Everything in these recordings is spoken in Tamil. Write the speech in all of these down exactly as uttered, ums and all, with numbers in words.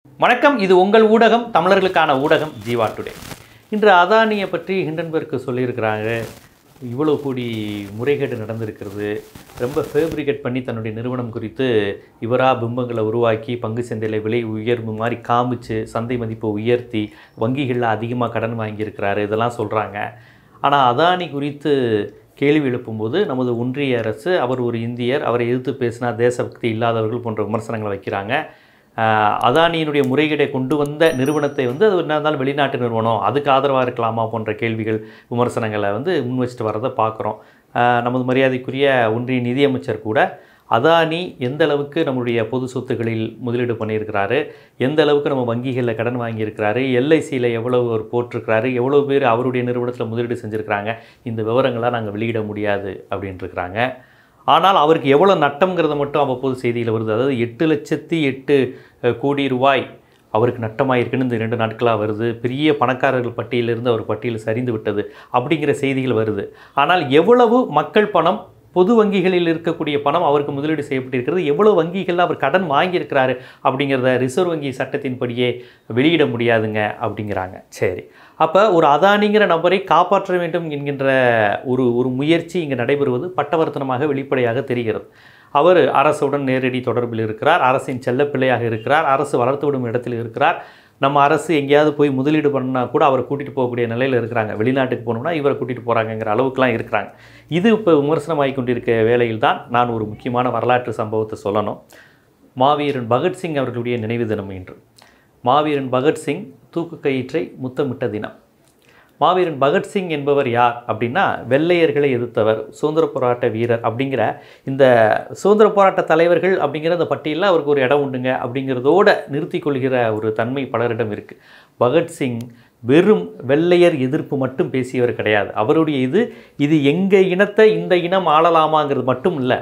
வணக்கம், இது உங்கள் ஊடகம், தமிழர்களுக்கான ஊடகம் ஜீவா டுடே. இன்று அதானியை பற்றி ஹிண்டன்பர்க் சொல்லியிருக்கிறாங்க. இவ்வளோ கூடி முறைகேடு நடந்திருக்கிறது, ரொம்ப ஃபேப்ரிகேட் பண்ணி தன்னுடைய நிறுவனம் குறித்து இவரா பிம்பங்களை உருவாக்கி பங்கு சந்தையில் விலை உயர்வு மாதிரி காமிச்சு சந்தை மதிப்பை உயர்த்தி வங்கிகளில் அதிகமாக கடன் வாங்கியிருக்கிறாரு, இதெல்லாம் சொல்கிறாங்க. ஆனால் அதானி குறித்து கேள்வி எழுப்பும்போது நமது ஒன்றிய அரசு அவர் ஒரு இந்தியர், அவரை எதிர்த்து பேசினா தேசபக்தி இல்லாதவர்கள் போன்ற விமர்சனங்களை வைக்கிறாங்க. அதானியினுடைய முறைகேடை கொண்டு வந்த நிறுவனத்தை வந்து அது என்ன இருந்தாலும் வெளிநாட்டு நிறுவனம், அதுக்கு ஆதரவாக இருக்கலாமா போன்ற கேள்விகள் விமர்சனங்களை வந்து முன் வச்சுட்டு வரதை பார்க்குறோம். நமது மரியாதைக்குரிய ஒன்றிய நிதியமைச்சர் கூட அதானி எந்த அளவுக்கு நம்முடைய பொது சொத்துக்களில் முதலீடு பண்ணியிருக்கிறாரு, எந்த அளவுக்கு நம்ம வங்கிகளில் கடன் வாங்கியிருக்கிறாரு, எல்ஐசியில் எவ்வளவு அவர் போட்டிருக்கிறாரு, எவ்வளோ பேர் அவருடைய நிறுவனத்தில் முதலீடு செஞ்சுருக்கிறாங்க, இந்த விவரங்களாக நாங்கள் வெளியிட முடியாது அப்படின்ட்டுருக்குறாங்க. ஆனால் அவருக்கு எவ்வளோ நட்டம்ங்கிறத மட்டும் அவ்வப்போது செய்தியில் வருது. அதாவது எட்டு லட்சத்தி எட்டு கோடி ரூபாய் அவருக்கு நட்டமாயிருக்குன்னு இந்த ரெண்டு நாட்களாக வருது. பெரிய பணக்காரர்கள் பட்டியலிருந்து அவர் பட்டியல் சரிந்து விட்டது அப்படிங்கிற செய்திகள் வருது. ஆனால் எவ்வளவு மக்கள் பணம், பொது வங்கிகளில் இருக்கக்கூடிய பணம் அவருக்கு முதலீடு செய்யப்பட்டிருக்கிறது, எவ்வளோ வங்கிகளில் அவர் கடன் வாங்கியிருக்கிறாரு அப்படிங்கிறத ரிசர்வ் வங்கி சட்டத்தின்படியே வெளியிட முடியாதுங்க அப்படிங்கிறாங்க. சரி, அப்போ ஒரு அதானிங்கிற நபரை காப்பாற்ற வேண்டும் என்கின்ற ஒரு ஒரு முயற்சி இங்கே நடைபெறுவது பட்டவர்த்தனமாக வெளிப்படையாக தெரிகிறது. அவர் அரசுடன் நேரடி தொடர்பில் இருக்கிறார், அரசின் செல்லப்பிள்ளையாக இருக்கிறார், அரசு வளர்த்து விடும் இடத்தில் இருக்கிறார். நம்ம அரசு எங்கேயாவது போய் முதலீடு பண்ணால் கூட அவரை கூட்டிகிட்டு போகக்கூடிய நிலையில் இருக்கிறாங்க. வெளிநாட்டுக்கு போகணுன்னா இவரை கூட்டிகிட்டு போகிறாங்கங்கிற அளவுக்குலாம் இருக்கிறாங்க. இது இப்போ விமர்சனமாகி கொண்டிருக்க வேளையில் தான் நான் ஒரு முக்கியமான வரலாற்று சம்பவத்தை சொல்லணும். மாவீரன் பகத்சிங் அவர்களுடைய நினைவு தினம் இன்று. மாவீரன் பகத்சிங் தூக்கு கயிற்றை முத்தமிட்ட தினம். மாவீரன் பகத்சிங் என்பவர் யார் அப்படின்னா, வெள்ளையர்களை எதிர்த்தவர், சுதந்திர போராட்ட வீரர் அப்படிங்கிற இந்த சுதந்திர போராட்ட தலைவர்கள் அப்படிங்கிற அந்த பட்டியலில் அவருக்கு ஒரு இடம் உண்டுங்க அப்படிங்கிறதோடு நிறுத்தி கொள்கிற ஒரு தன்மை பலரிடம் இருக்குது. பகத்சிங் வெறும் வெள்ளையர் எதிர்ப்பு மட்டும் பேசியவர் கிடையாது. அவருடைய இது இது எங்கள் இனத்தை இந்த இனம் ஆளலாமாங்கிறது மட்டும் இல்லை,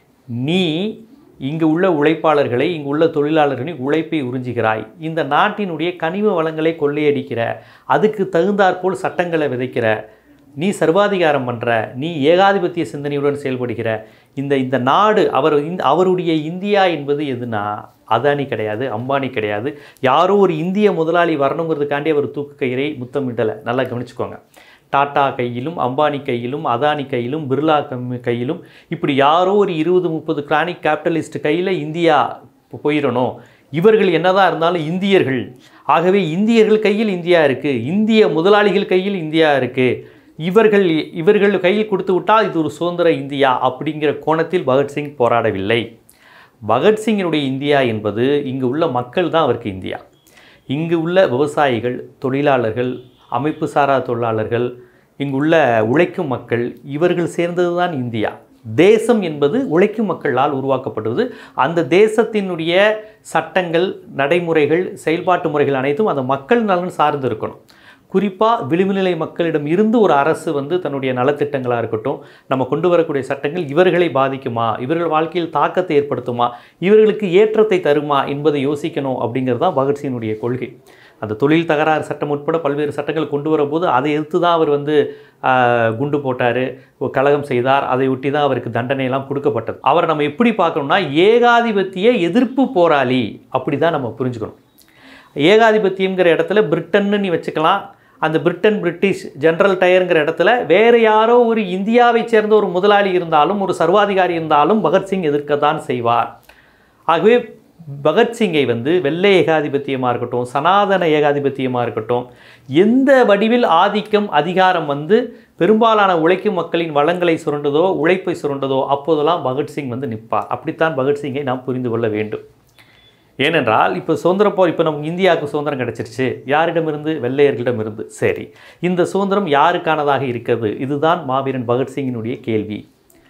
நீ இங்கு உள்ள உழைப்பாளர்களை, இங்கு உள்ள தொழிலாளர்களின் உழைப்பை உறிஞ்சுகிறாய், இந்த நாட்டினுடைய கனிம வளங்களை கொள்ளையடிக்கிற, அதுக்கு தகுந்தாற்போல் சட்டங்களை விதைக்கிற, நீ சர்வாதிகாரம் பண்ணுற, நீ ஏகாதிபத்திய சிந்தனையுடன் செயல்படுகிற இந்த இந்த நாடு அவர் அவருடைய இந்தியா என்பது எதுனா அதானி கிடையாது, அம்பானி கிடையாது, யாரோ ஒரு இந்திய முதலாளி வரணுங்கிறதுக்காண்டி அவர் தூக்கு கயிறை முத்தமிடலை. நல்லா கவனிச்சுக்கோங்க. டாட்டா கையிலும், அம்பானி கையிலும், அதானி கையிலும், பிர்லா கையிலும், இப்படி யாரோ ஒரு இருபது முப்பது கிரானிக் கேபிட்டலிஸ்ட் கையில் இந்தியா போயிடணும். இவர்கள் என்னதான் இருந்தாலும் இந்தியர்கள், ஆகவே இந்தியர்கள் கையில் இந்தியா இருக்குது, இந்திய முதலாளிகள் கையில் இந்தியா இருக்குது, இவர்கள் இவர்கள் கையில் கொடுத்து விட்டால் இது ஒரு சுதந்திர இந்தியா அப்படிங்கிற கோணத்தில் பகத்சிங் போராடவில்லை. பகத்சிங்கினுடைய இந்தியா என்பது இங்கு உள்ள மக்கள் தான் அவருக்கு இந்தியா. இங்கு உள்ள விவசாயிகள், தொழிலாளர்கள், அமைப்பு சாரா தொழிலாளர்கள், இங்குள்ள உழைக்கும் மக்கள், இவர்கள் சேர்ந்தது தான் இந்தியா. தேசம் என்பது உழைக்கும் மக்களால் உருவாக்கப்பட்டது. அந்த தேசத்தினுடைய சட்டங்கள், நடைமுறைகள், செயல்பாட்டு முறைகள் அனைத்தும் அந்த மக்கள் நலன் சார்ந்து இருக்கணும். குறிப்பாக விளிம்புநிலை மக்களிடம் இருந்து ஒரு அரசு வந்து தன்னுடைய நலத்திட்டங்களாக இருக்கட்டும், நம்ம கொண்டு வரக்கூடிய சட்டங்கள் இவர்களை பாதிக்குமா, இவர்கள் வாழ்க்கையில் தாக்கத்தை ஏற்படுத்துமா, இவர்களுக்கு ஏற்றத்தை தருமா என்பதை யோசிக்கணும் அப்படிங்கிறது தான் பகத்சிங்கினுடைய கொள்கை. அந்த தொழில் தகராறு சட்டம் உட்பட பல்வேறு சட்டங்கள் கொண்டு வரும்போது அதை எதிர்த்து தான் அவர் வந்து குண்டு போட்டார், கலகம் செய்தார், அதை ஒட்டி தான் அவருக்கு தண்டனையெல்லாம் கொடுக்கப்பட்டது. அவரை நம்ம எப்படி பார்க்கணும்னா ஏகாதிபத்திய எதிர்ப்பு போராளி, அப்படி தான் நம்ம புரிஞ்சுக்கணும். ஏகாதிபத்தியங்கிற இடத்துல பிரிட்டன்னு நீ வச்சுக்கலாம். அந்த பிரிட்டன், பிரிட்டிஷ், ஜென்ரல் டயருங்கிற இடத்துல வேறு யாரோ ஒரு இந்தியாவை சேர்ந்த ஒரு முதலாளி இருந்தாலும், ஒரு சர்வாதிகாரி இருந்தாலும் பகத்சிங் எதிர்க்கத்தான் செய்வார். ஆகவே பகத்சிங்கை வந்து வெள்ளை ஏகாதிபத்தியமாக இருக்கட்டும், சனாதன ஏகாதிபத்தியமாக இருக்கட்டும், எந்த வடிவில் ஆதிக்கம், அதிகாரம் வந்து பெரும்பாலான உழைக்கும் மக்களின் வளங்களை சுரண்டதோ, உழைப்பை சுரண்டதோ, அப்போதெல்லாம் பகத்சிங் வந்து நிற்பார். அப்படித்தான் பகத்சிங்கை நாம் புரிந்து கொள்ள வேண்டும். ஏனென்றால் இப்போ சுதந்திர போர், இப்போ நமக்கு இந்தியாவுக்கு சுதந்திரம் கிடச்சிருச்சு, யாரிடமிருந்து? வெள்ளையர்களிடமிருந்து. சரி, இந்த சுதந்திரம் யாருக்கானதாக இருக்கிறது? இதுதான் மாவீரன் பகத்சிங்கினுடைய கேள்வி.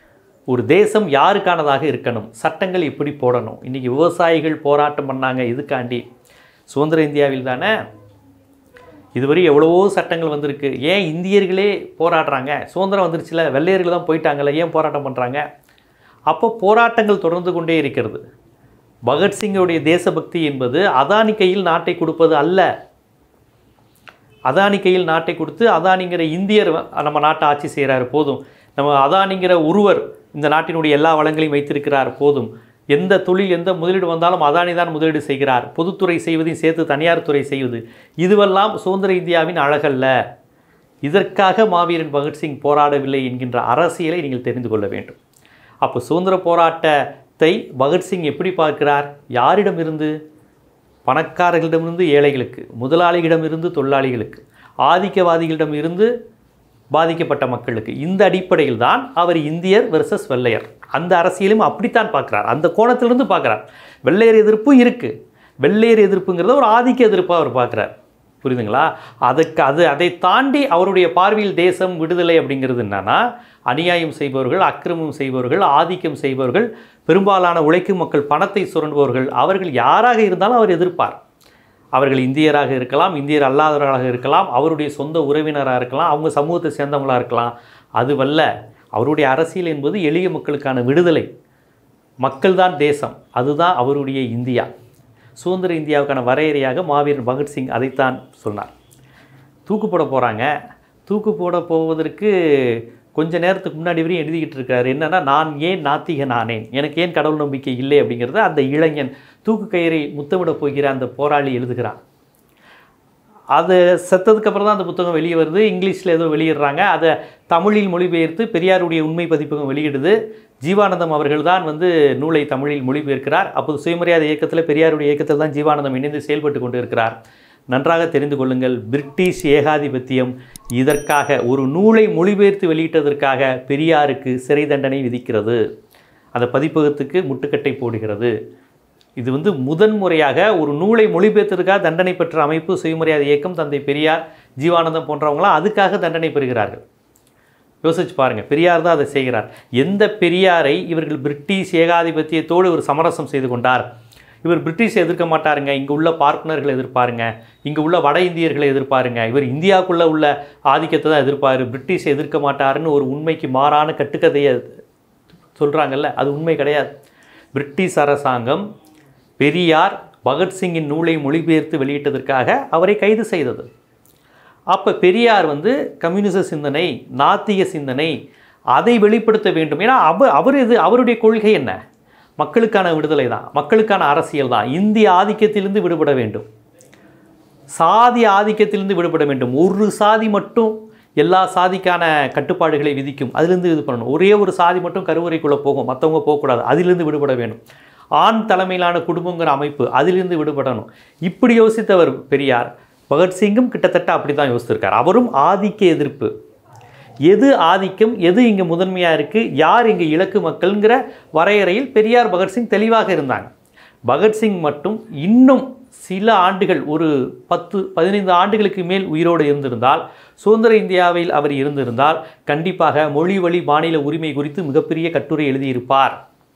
ஒரு தேசம் யாருக்கானதாக இருக்கணும், சட்டங்கள் எப்படி போடணும்? இன்றைக்கி விவசாயிகள் போராட்டம் பண்ணாங்க, இதுக்காண்டி சுதந்திர இந்தியாவில் தானே. இதுவரை எவ்வளவோ சட்டங்கள் வந்திருக்கு, ஏன் இந்தியர்களே போராடுறாங்க? சுதந்திரம் வந்துருச்சுல, வெள்ளையர்கள் தான் போயிட்டாங்கல்ல, ஏன் போராட்டம் பண்ணுறாங்க? அப்போ போராட்டங்கள் தொடர்ந்து கொண்டே இருக்கிறது. பகத்சிங்குடைய தேசபக்தி என்பது அதானி கையில் நாட்டை கொடுப்பது அல்ல. அதானி கையில் நாட்டை கொடுத்து அதானிங்கிற இந்தியர் நம்ம நாட்டை ஆட்சி செய்கிறார் போதும், நம்ம அதானிங்கிற ஒருவர் இந்த நாட்டினுடைய எல்லா வளங்களையும் வைத்திருக்கிறார் போதும், எந்த தொழில் எந்த முதலீடு வந்தாலும் அதானி தான் முதலீடு செய்கிறார். பொதுத்துறை செய்வதையும் சேர்த்து தனியார் துறை செய்வது, இதுவெல்லாம் சுதந்திர இந்தியாவின் அழகல்ல. இதற்காக மாவீரன் பகத்சிங் போராடவில்லை என்கின்ற அரசியலை நீங்கள் தெரிந்து கொள்ள வேண்டும். அப்போ சுதந்திர போராட்டத்தை பகத்சிங் எப்படி பார்க்கிறார்? யாரிடமிருந்து? பணக்காரர்களிடமிருந்து ஏழைகளுக்கு, முதலாளிகளிடமிருந்து தொழிலாளிகளுக்கு, ஆதிக்கவாதிகளிடம் இருந்து பாதிக்கப்பட்ட மக்களுக்கு. இந்த அடிப்படையில் தான் அவர் இந்தியர் வெர்சஸ் வெள்ளையர், அந்த அரசியலும் அப்படித்தான் பார்க்குறார். அந்த கோணத்திலிருந்து பார்க்குறார். வெள்ளையர் எதிர்ப்பு இருக்குது, வெள்ளையர் எதிர்ப்புங்கிறத ஒரு ஆதிக்க எதிர்ப்பாக அவர் பார்க்குறார். புரியுதுங்களா? அதுக்கு அது அதை தாண்டி அவருடைய பார்வையில் தேசம் விடுதலை அப்படிங்கிறது என்னன்னா, அநியாயம் செய்பவர்கள், அக்கிரமம் செய்பவர்கள், ஆதிக்கம் செய்பவர்கள், பெரும்பாலான உழைக்கும் மக்கள் பணத்தை சுரண்டுபவர்கள், அவர்கள் யாராக இருந்தாலும் அவர் எதிர்ப்பார். அவர்கள் இந்தியராக இருக்கலாம், இந்தியர் அல்லாதவர்களாக இருக்கலாம், அவருடைய சொந்த உறவினராக இருக்கலாம், அவங்க சமூகத்தை சேர்ந்தவங்களாக இருக்கலாம். அதுவல்ல, அவருடைய அரசியல் என்பது எளிய மக்களுக்கான விடுதலை. மக்கள்தான் தேசம், அதுதான் அவருடைய இந்தியா. சுதந்திர இந்தியாவுக்கான வரையறையாக மாவீரன் பகத்சிங் அதைத்தான் சொன்னார். தூக்கு போட போகிறாங்க, தூக்கு போட போவதற்கு கொஞ்ச நேரத்துக்கு முன்னாடி வரையும் எழுதிக்கிட்டு இருக்காரு. என்னென்னா, நான் ஏன் நாத்திக நானேன், எனக்கு ஏன் கடவுள் நம்பிக்கை இல்லை அப்படிங்கிறத அந்த இளைஞன் தூக்கு கயிறை முத்தமிட போகிற அந்த போராளி எழுதுகிறான். அது செத்ததுக்கப்புறம் தான் அந்த புத்தகம் வெளியே வருது. இங்கிலீஷில் ஏதோ வெளியிடுறாங்க, அதை தமிழில் மொழிபெயர்த்து பெரியாருடைய உண்மை பதிப்பகம் வெளியிடுது. ஜீவானந்தம் அவர்கள் தான் வந்து நூலை தமிழில் மொழிபெயர்க்கிறார். அப்போது சுயமரியாதை இயக்கத்தில், பெரியாருடைய இயக்கத்தில் தான் ஜீவானந்தம் இணைந்து செயல்பட்டு கொண்டு இருக்கிறார். நன்றாக தெரிந்து கொள்ளுங்கள், பிரிட்டிஷ் ஏகாதிபத்தியம் இதற்காக ஒரு நூலை மொழிபெயர்த்து வெளியிட்டதற்காக பெரியாருக்கு சிறை தண்டனை விதிக்கிறது, அந்த பதிப்பகத்துக்கு முட்டுக்கட்டை போடுகிறது. இது வந்து முதன்முறையாக ஒரு நூலை மொழிபெயர்த்ததுக்காக தண்டனை பெற்ற அமைப்பு சுயமரியாதை இயக்கம், தந்தை பெரியார், ஜீவானந்தம் போன்றவங்களாம் அதுக்காக தண்டனை பெறுகிறார்கள். யோசிச்சு பாருங்கள், பெரியார் தான் அதை செய்கிறார். எந்த பெரியாரை இவர்கள் பிரிட்டிஷ் ஏகாதிபத்தியத்தோடு ஒரு சமரசம் செய்து கொண்டார்? இவர் பிரிட்டிஷை எதிர்க்க மாட்டாருங்க, இங்கே உள்ள பார்ப்பனர்களை எதிர்ப்பாருங்க, இங்கே உள்ள வட இந்தியர்களை எதிர்ப்பாருங்க, இவர் இந்தியாவுக்குள்ளே உள்ள ஆதிக்கத்தை தான் எதிர்ப்பார், பிரிட்டிஷை எதிர்க்க மாட்டாருன்னு ஒரு உண்மைக்கு மாறான கட்டுக்கதையை சொல்கிறாங்கல்ல, அது உண்மை கிடையாது. பிரிட்டிஷ் அரசாங்கம் பெரியார் பகத்சிங்கின் நூலை மொழிபெயர்த்து வெளியிட்டதற்காக அவரை கைது செய்தது. அப்போ பெரியார் வந்து கம்யூனிச சிந்தனை, நாத்திக சிந்தனை, அதை வெளிப்படுத்த வேண்டும். ஏன்னா அவர் அவர் இது அவருடைய கொள்கை என்ன? மக்களுக்கான விடுதலை தான், மக்களுக்கான அரசியல் தான். இந்திய ஆதிக்கத்திலிருந்து விடுபட வேண்டும், சாதி ஆதிக்கத்திலிருந்து விடுபட வேண்டும். ஒரு சாதி மட்டும் எல்லா சாதிக்கான கட்டுப்பாடுகளை விதிக்கும், அதிலிருந்து இது பண்ணணும். ஒரே ஒரு சாதி மட்டும் கருவறைக்குள்ளே போகும், மற்றவங்க போகக்கூடாது, அதிலிருந்து விடுபட வேண்டும். ஆண் தலைமையிலான குடும்பங்கிற அமைப்பு, அதிலிருந்து விடுபடணும். இப்படி யோசித்தவர் பெரியார். பகத்சிங்கும் கிட்டத்தட்ட அப்படி தான் யோசித்திருக்கார். அவரும் ஆதிக்க எதிர்ப்பு, எது ஆதிக்கம், எது இங்கே முதன்மையாக இருக்குது, யார் இங்கே இலக்கு மக்கள்ங்கிற வரையறையில் பெரியார் பகத்சிங் தெளிவாக இருந்தாங்க. பகத்சிங் மட்டும் இன்னும் சில ஆண்டுகள், ஒரு பத்து பதினைந்து ஆண்டுகளுக்கு மேல் உயிரோடு இருந்திருந்தால், சுதந்திர இந்தியாவில் அவர் இருந்திருந்தால், கண்டிப்பாக மொழி வழி மாநில உரிமை குறித்து மிகப்பெரிய கட்டுரை எழுதியிருப்பார்.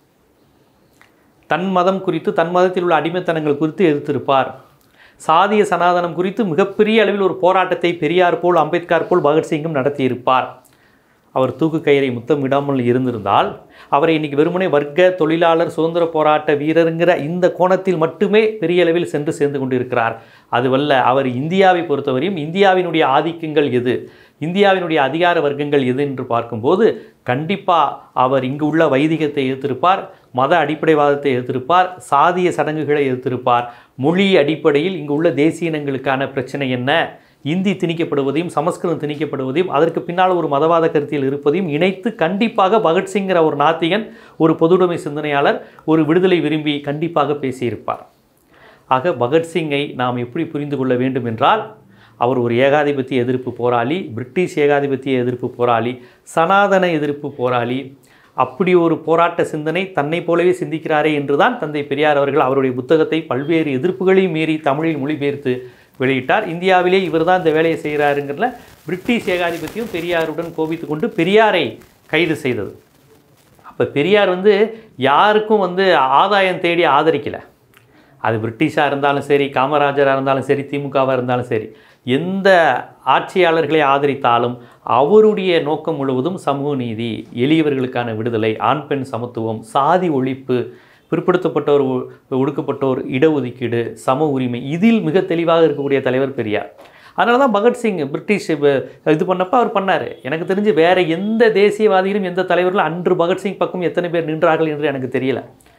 தன் மதம் குறித்து, தன் மதத்தில் உள்ள அடிமைத்தனங்கள் குறித்து எதிர்த்திருப்பார். சாதிய சனாதனம் குறித்து மிகப்பெரிய அளவில் ஒரு போராட்டத்தை பெரியார் போல், அம்பேத்கர் போல் பகத்சிங்கும் நடத்தியிருப்பார். அவர் தூக்கு கயிறை முத்தமிடாமல் இருந்திருந்தால், அவரை இன்றைக்கி வெறுமனே வர்க்க தொழிலாளர் சுதந்திர போராட்ட வீரருங்கிற இந்த கோணத்தில் மட்டுமே பெரிய அளவில் சென்று சேர்ந்து கொண்டிருக்கிறார். அதுவல்ல, அவர் இந்தியாவை பொறுத்தவரையும் இந்தியாவினுடைய ஆதிக்கங்கள் எது, இந்தியாவினுடைய அதிகார வர்க்கங்கள் எது என்று பார்க்கும்போது கண்டிப்பாக அவர் இங்கு உள்ள வைதிகத்தை எதிர்த்திருப்பார், மத அடிப்படைவாதத்தை எதிர்த்திருப்பார், சாதிய சடங்குகளை எதிர்த்திருப்பார். மொழி அடிப்படையில் இங்கு உள்ள தேசிய இனங்களுக்கான பிரச்சனை என்ன, இந்தி திணிக்கப்படுவதையும் சமஸ்கிருதம் திணிக்கப்படுவதையும் அதற்கு பின்னால் ஒரு மதவாத கருத்தியில் இருப்பதையும் இணைத்து கண்டிப்பாக பகத்சிங்கிற ஒரு நாத்திகன், ஒரு பொதுவுடைமை சிந்தனையாளர், ஒரு விடுதலை விரும்பி கண்டிப்பாக பேசியிருப்பார். ஆக பகத்சிங்கை நாம் எப்படி புரிந்து கொள்ள வேண்டும் என்றால், அவர் ஒரு ஏகாதிபத்திய எதிர்ப்பு போராளி, பிரிட்டிஷ் ஏகாதிபத்திய எதிர்ப்பு போராளி, சனாதன எதிர்ப்பு போராளி. அப்படி ஒரு போராட்ட சிந்தனை தன்னை போலவே சிந்திக்கிறாரே என்றுதான் தந்தை பெரியார் அவர்கள் அவருடைய புத்தகத்தை பல்வேறு எதிர்ப்புகளையும் மீறி தமிழில் மொழிபெயர்த்து வெளியிட்டார். இந்தியாவிலே இவர் தான் இந்த வேலையை செய்கிறாருங்கிறதுல பிரிட்டிஷ் ஏகாதிபத்தியம் பெரியாருடன் கோபித்து கொண்டு பெரியாரை கைது செய்தது. அப்போ பெரியார் வந்து யாருக்கும் வந்து ஆதாயம் தேடி ஆதரிக்கலை. அது பிரிட்டிஷாக இருந்தாலும் சரி, காமராஜராக இருந்தாலும் சரி, திமுகவாக இருந்தாலும் சரி, எந்த ஆட்சியாளர்களை ஆதரித்தாலும் அவருடைய நோக்கம் முழுவதும் சமூக நீதி, எளியவர்களுக்கான விடுதலை, ஆண் பெண் சமத்துவம், சாதி ஒழிப்பு, பிற்படுத்தப்பட்டோர், ஒடுக்கப்பட்டோர் இடஒதுக்கீடு, சம உரிமை, இதில் மிக தெளிவாக இருக்கக்கூடிய தலைவர் பெரியார். அதனால தான் பகத்சிங் பிரிட்டிஷ் இது பண்ணப்போ அவர் பண்ணார். எனக்கு தெரிஞ்சு வேறு எந்த தேசியவாதிகளும் எந்த தலைவர்களும் அன்று பகத்சிங் பக்கம் எத்தனை பேர் நின்றார்கள் என்று எனக்கு தெரியல.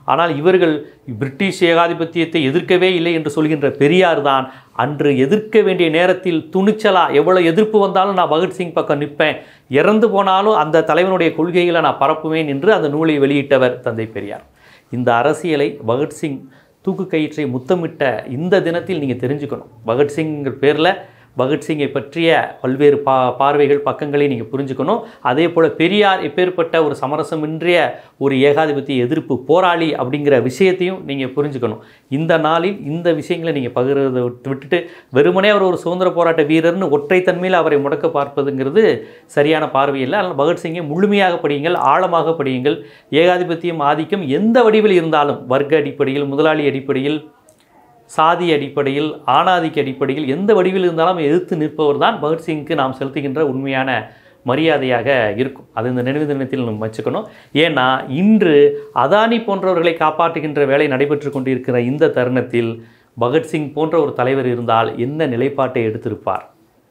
ஆனால் இவர்கள் பிரிட்டிஷ் ஏகாதிபத்தியத்தை எதிர்க்கவே இல்லை என்று சொல்கின்ற பெரியார் தான் அன்று எதிர்க்க வேண்டிய நேரத்தில் துணிச்சலாக எவ்வளோ எதிர்ப்பு வந்தாலும் நான் பகத்சிங் பக்கம் நிற்பேன், இறந்து போனாலும் அந்த தலைவனுடைய கொள்கைகளை நான் பரப்புவேன் என்று அந்த நூலை வெளியிட்டவர் தந்தை பெரியார். இந்த அரசியலை பகத்சிங் தூக்கு கயிற்றை முத்தமிட்ட இந்த தினத்தில் நீங்கள் தெரிஞ்சுக்கணும். பகத்சிங்கிற பேரில் பகத்சிங்கை பற்றிய பல்வேறு பா பார்வைகள் பக்கங்களை நீங்கள் புரிஞ்சுக்கணும். அதே போல் பெரியார் எப்பேற்பட்ட ஒரு சமரசமின்றிய ஒரு ஏகாதிபத்திய எதிர்ப்பு போராளி அப்படிங்கிற விஷயத்தையும் நீங்கள் புரிஞ்சுக்கணும். இந்த நாளில் இந்த விஷயங்களை நீங்கள் பகிர்றதை விட்டுட்டு வெறுமனே அவர் ஒரு சுதந்திர போராட்ட வீரர்னு ஒற்றைத்தன்மையில் அவரை முடக்க பார்ப்பதுங்கிறது சரியான பார்வையில்லை. அதனால் பகத்சிங்கை முழுமையாக படியுங்கள், ஆழமாக படியுங்கள். ஏகாதிபத்தியம் ஆதிக்கம் எந்த வடிவில் இருந்தாலும், வர்க்க அடிப்படையில், முதலாளி அடிப்படையில், சாதி அடிப்படையில், ஆணாதிக்க அடிப்படையில் எந்த வடிவில் இருந்தாலும் எதிர்த்து நிற்பவர் தான் பகத்சிங்க்கு நாம் செலுத்துகின்ற உண்மையான மரியாதையாக இருக்கும். அது இந்த நினைவு தினத்தில் நம்ம வச்சுக்கணும். ஏன்னா இன்று அதானி போன்றவர்களை காப்பாற்றுகின்ற வேலை நடைபெற்று கொண்டிருக்கிற இந்த தருணத்தில் பகத்சிங் போன்ற ஒரு தலைவர் இருந்தால் என்ன நிலைப்பாட்டை எடுத்திருப்பார்?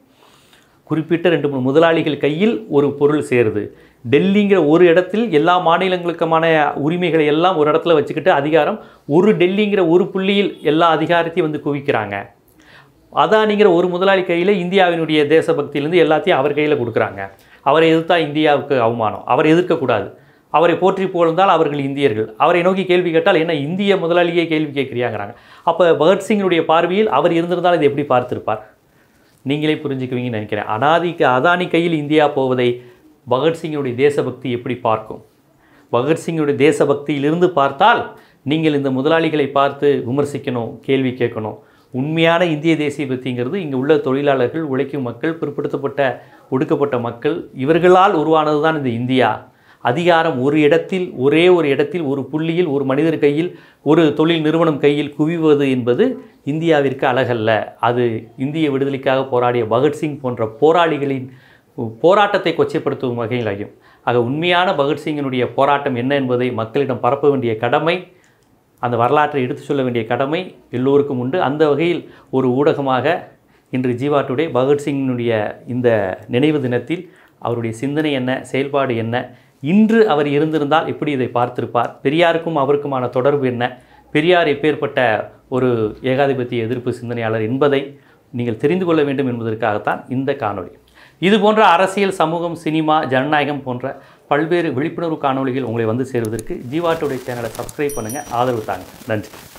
குறிப்பிட்ட ரெண்டு மூணு முதலாளிகள் கையில் ஒரு பொருள் சேருது. டெல்லிங்கிற ஒரு இடத்தில் எல்லா மாநிலங்களுக்குமான உரிமைகளை எல்லாம் ஒரு இடத்துல வச்சுக்கிட்டு அதிகாரம் ஒரு டெல்லிங்கிற ஒரு புள்ளியில் எல்லா அதிகாரத்தையும் வந்து குவிக்கிறாங்க. அதானிங்கிற ஒரு முதலாளி கையில் இந்தியாவினுடைய தேசபக்தியிலேருந்து எல்லாத்தையும் அவர் கையில் கொடுக்குறாங்க. அவரை எதிர்த்தா இந்தியாவுக்கு அவமானம், அவரை எதிர்க்கக்கூடாது. அவரை போற்றி புகழ்ந்தால் அவர்கள் இந்தியர்கள், அவரை நோக்கி கேள்வி கேட்டால் என்ன இந்திய முதலாளியே கேள்வி கேட்குறியாங்கிறாங்க. அப்போ பகத்சிங்கினுடைய பார்வையில் அவர் இருந்திருந்தால் இதை எப்படி பார்த்திருப்பார்? நீங்களே புரிஞ்சுக்குவீங்கன்னு நினைக்கிறேன். அனாதிக்கு அதானி கையில் இந்தியா போவதை பகத்சிங்கினுடைய தேசபக்தி எப்படி பார்க்கும்? பகத்சிங்கினுடைய தேசபக்தியிலிருந்து பார்த்தால் நீங்கள் இந்த முதலாளிகளை பார்த்து விமர்சிக்கணும், கேள்வி கேட்கணும். உண்மையான இந்திய தேசிய பக்திங்கிறது இங்கே உள்ள தொழிலாளர்கள், உழைக்கும் மக்கள், பிற்படுத்தப்பட்ட ஒடுக்கப்பட்ட மக்கள், இவர்களால் உருவானது தான் இந்த இந்தியா. அதிகாரம் ஒரு இடத்தில், ஒரே ஒரு இடத்தில், ஒரு புள்ளியில், ஒரு மனிதர் கையில், ஒரு தொழில் நிறுவனம் கையில் குவிவது என்பது இந்தியாவிற்கு அழகல்ல. அது இந்திய விடுதலைக்காக போராடிய பகத்சிங் போன்ற போராளிகளின் போராட்டத்தை கொச்சைப்படுத்தும் வகையில் ஆகும். ஆக உண்மையான பகத்சிங்கினுடைய போராட்டம் என்ன என்பதை மக்களிடம் பரப்ப வேண்டிய கடமை, அந்த வரலாற்றை எடுத்து சொல்ல வேண்டிய கடமை எல்லோருக்கும் உண்டு. அந்த வகையில் ஒரு ஊடகமாக இன்று ஜீவா டுடே பகத்சிங்கினுடைய இந்த நினைவு தினத்தில் அவருடைய சிந்தனை என்ன, செயல்பாடு என்ன, இன்று அவர் இருந்திருந்தால் எப்படி இதை பார்த்திருப்பார், பெரியாருக்கும் அவருக்குமான தொடர்பு என்ன, பெரியார் எப்பேற்பட்ட ஒரு ஏகாதிபத்திய எதிர்ப்பு சிந்தனையாளர் என்பதை நீங்கள் தெரிந்து கொள்ள வேண்டும் என்பதற்காகத்தான் இந்த காணொளி. இது போன்ற அரசியல், சமூகம், சினிமா, ஜனநாயகம் போன்ற பல்வேறு விழிப்புணர்வு காணொளிகள் உங்களை வந்து சேருவதற்கு ஜீவா டுடே சேனலை சப்ஸ்கிரைப் பண்ணுங்கள், ஆதரவு தாங்க. நன்றி.